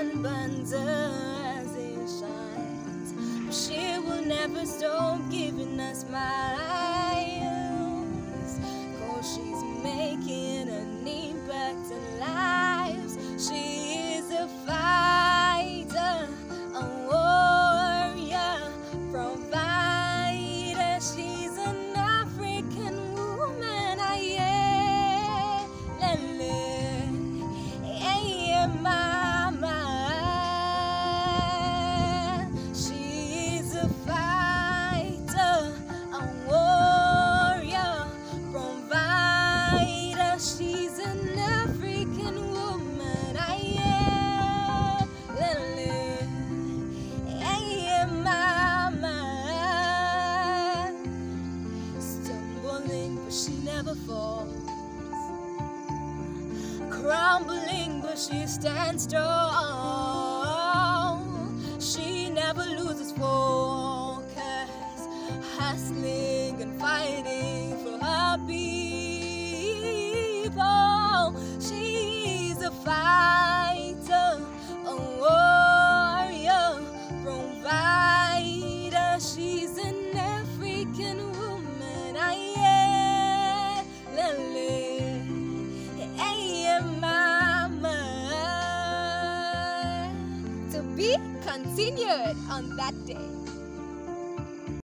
sun burns her as it shines, but she will never stop giving us smiles, 'cause she's making an impact in lives. She is a fighter, a warrior, provider. She's an African woman. Mama. She is a fighter, a warrior, provider. She's an African woman. Mama. Stumbling, but she never falls. Crumbling, but she stands strong. She never loses focus, hustling and fighting for her people. She's a fighter, a warrior, provider. She's an African woman. Mama. To be continued on that day.